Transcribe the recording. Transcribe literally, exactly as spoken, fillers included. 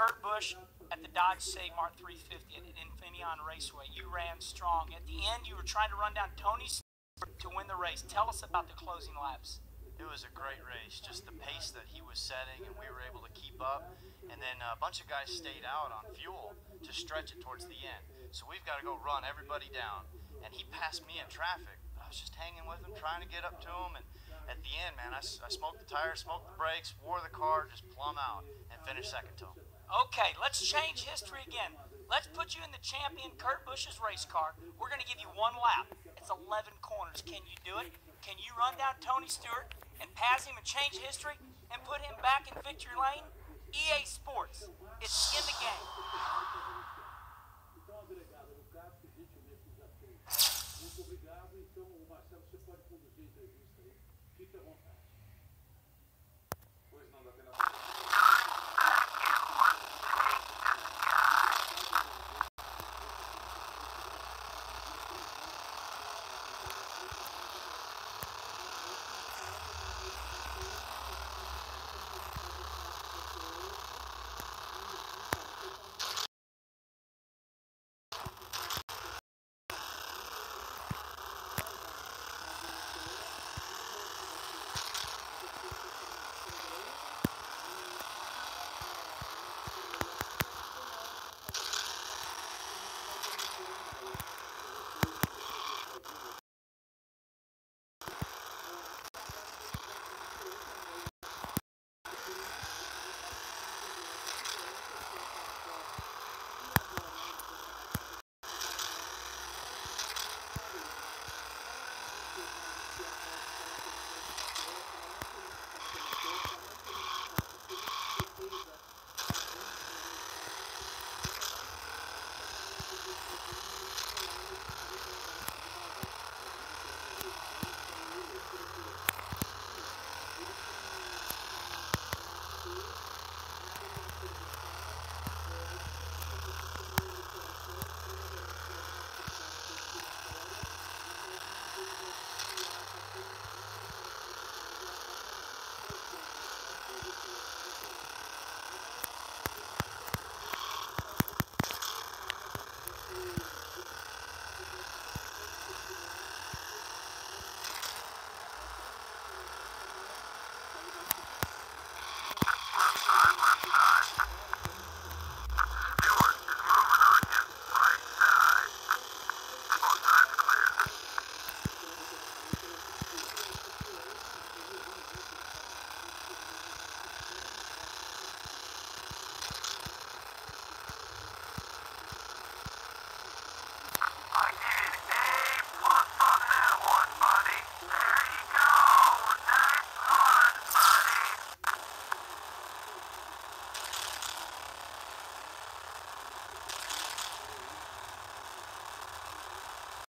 Kurt Busch at the Dodge Save Mart three fifty at Infineon Raceway. You ran strong. At the end, you were trying to run down Tony Stewart to win the race. Tell us about the closing laps. It was a great race, just the pace that he was setting, and we were able to keep up. And then a bunch of guys stayed out on fuel to stretch it towards the end. So we've got to go run everybody down. And he passed me in traffic. I was just hanging with him, trying to get up to him. And at the end, man, I, I smoked the tires, smoked the brakes, wore the car just plumb out, and finished second to him. Okay, let's change history again. Let's put you in the champion Kurt Busch's race car. We're going to give you one lap. It's eleven corners. Can you do it? Can you run down Tony Stewart and pass him and change history and put him back in victory lane? E A Sports,